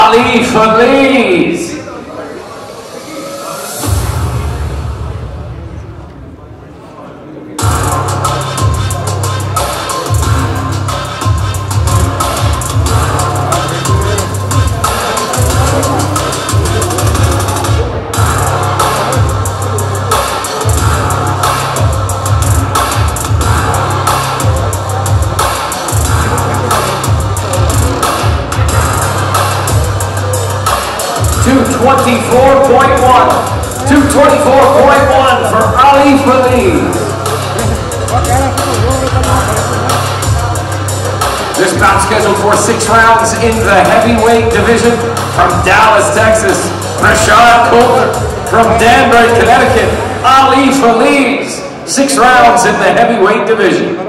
Feliz. $224.1 for Feliz. This bout scheduled for 6 rounds in the heavyweight division. From Dallas, Texas, Rashad Coulter. From Danbury, Connecticut, Feliz. 6 rounds in the heavyweight division.